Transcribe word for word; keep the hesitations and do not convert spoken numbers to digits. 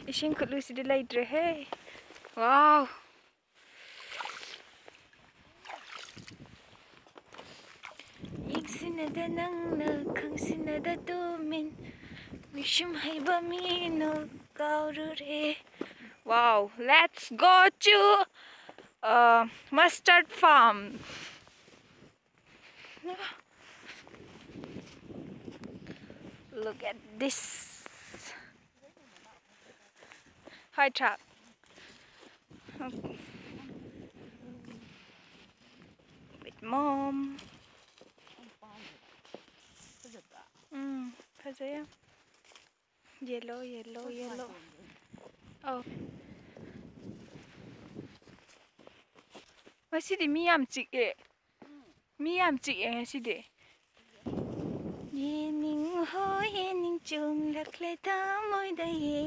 Ising khutlu sidi laidre hey. Wow. Yingsinada nangna khangsinada tumin mishum haiba mino kaurure. Wow, let's go to uh, mustard farm. Look at this. Hi, truck. With mom. Mm, fazaya. Yellow, yellow, yellow. Oh. Masidi miyam chike. Miyam chike masidi. Yening ho yening chung lakle ta moi da ye